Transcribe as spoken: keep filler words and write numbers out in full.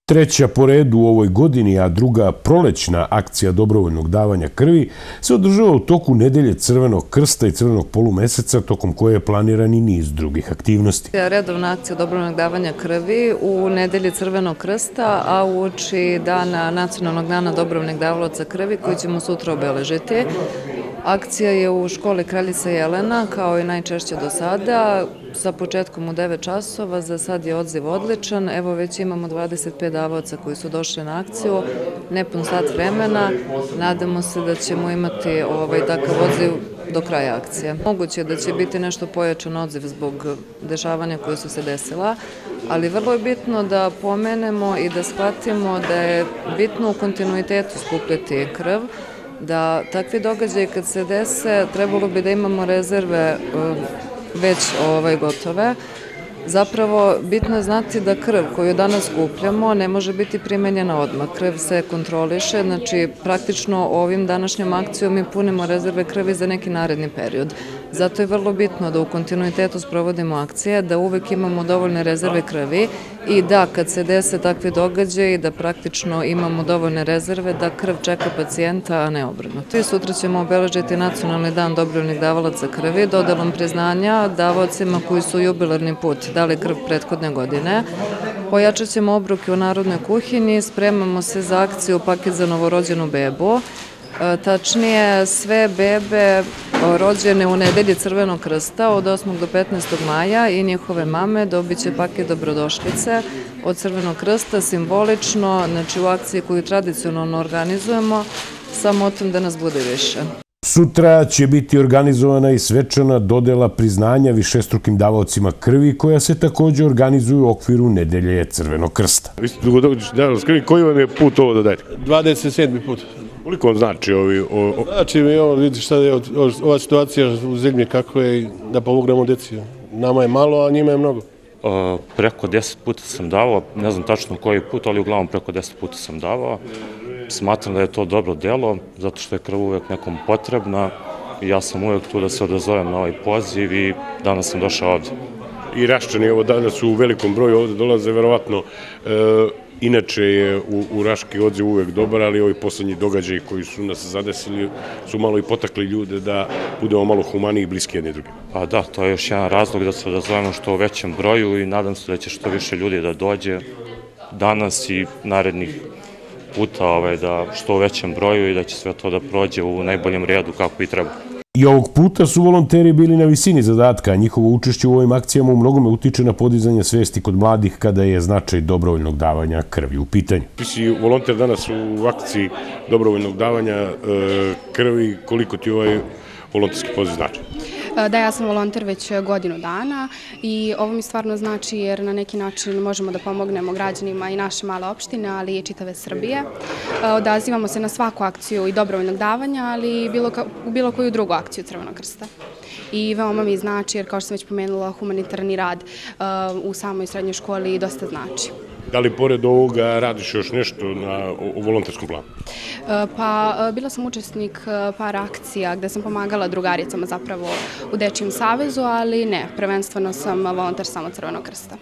Treća po redu u ovoj godini, a druga prolećna akcija dobrovoljnog davanja krvi se održava u toku nedelje Crvenog krsta i Crvenog polumeseca, tokom koje je planiran i niz drugih aktivnosti. Redovna akcija dobrovoljnog davanja krvi u nedelji Crvenog krsta, a uoči dana Nacionalnog dana dobrovoljnih davalaca krvi koji ćemo sutra obeležiti. Akcija je u školi Kraljica Jelena, kao i najčešće do sada, sa početkom u devet časova. Za sad je odziv odličan. Evo već imamo dvadeset pet davaoca koji su došli na akciju, nepun sat vremena. Nadamo se da ćemo imati ovaj takav odziv do kraja akcije. Moguće je da će biti nešto pojačan odziv zbog dešavanja koje su se desila, ali vrlo je bitno da pomenemo i da shvatimo da je bitno u kontinuitetu skupljati krv, da takvi događaji kad se dese trebalo bi da imamo rezerve već ovaj, gotove. Zapravo, bitno je znati da krv koju danas skupljamo ne može biti primenjena odmah. Krv se kontroliše, znači praktično ovim današnjom akcijom mi punimo rezerve krvi za neki naredni period. Zato je vrlo bitno da u kontinuitetu sprovodimo akcije, da uvek imamo dovoljne rezerve krvi i da kad se dese takve događaje da praktično imamo dovoljne rezerve da krv čeka pacijenta, a ne obrnuto. I sutra ćemo obeležiti Nacionalni dan dobrovoljnih davalaca krvi dodelom priznanja davaocima koji su jubilarni put dali krv prethodne godine. Pojačat ćemo obruke u Narodnoj kuhinji, spremamo se za akciju Paket za novorođenu bebu. Tačnije, sve bebe rođene u nedelji Crvenog krsta od osmog do petnaestog maja i njihove mame dobit će paket dobrodošlice od Crvenog krsta, simbolično, znači u akciji koju tradicionalno organizujemo, samo o tom da nas bude više. Sutra će biti organizovana i svečana dodela priznanja višestrukim davaocima krvi, koja se također organizuju u okviru nedelje Crvenog krsta. Vi ste dugodobnični davalac krvi, koji vam je put ovo da dajete? dvadeset sedmi put. Koliko vam znači ovi... Znači mi ovo, vidite šta je ova situacija u zemlji, kako je da pomognemo deci. Nama je malo, a njima je mnogo. Preko deset puta sam davao, ne znam tačno koji put, ali uglavnom preko deset puta sam davao. Smatram da je to dobro delo, zato što je krv uvek nekom potrebna i ja sam uvek tu da se odazovem na ovaj poziv i danas sam došao ovde. I Raščani ovo danas u velikom broju ovde dolaze, verovatno. Inače je u Raški odziv uvek dobar, ali ovi poslednji događaji koji su nas zadesili su malo i potakli ljude da budemo malo humaniji i bliski jedni drugi. Pa da, to je još jedan razlog da se odazovemo što u većem broju i nadam se da će što više ljudi da dođe danas i narednih puta da što u većem broju i da će sve to da prođe u najboljem redu kako i treba. I ovog puta su volonteri bili na visini zadatka, a njihovo učešće u ovim akcijama u mnogome utiče na podizanje svesti kod mladih kada je značaj dobrovoljnog davanja krvi u pitanju. Ti si volonter danas u akciji dobrovoljnog davanja krvi, koliko ti ovaj volonterski poziv znači? Da, ja sam volonter već godinu dana i ovo mi stvarno znači jer na neki način možemo da pomognemo građanima i naše male opštine, ali i čitave Srbije. Odazivamo se na svaku akciju i dobrovoljnog davanja, ali i bilo koju drugu akciju Crvenog krsta. I veoma mi znači jer, kao što sam već pomenula, humanitarni rad u samoj srednjoj školi dosta znači. Da li pored ovoga radiš još nešto u volonterskom planu? Pa, bila sam učesnik par akcija gde sam pomagala drugaricama zapravo u Dečijem savezu, ali ne, prvenstveno sam volonter samo Crvenog krsta.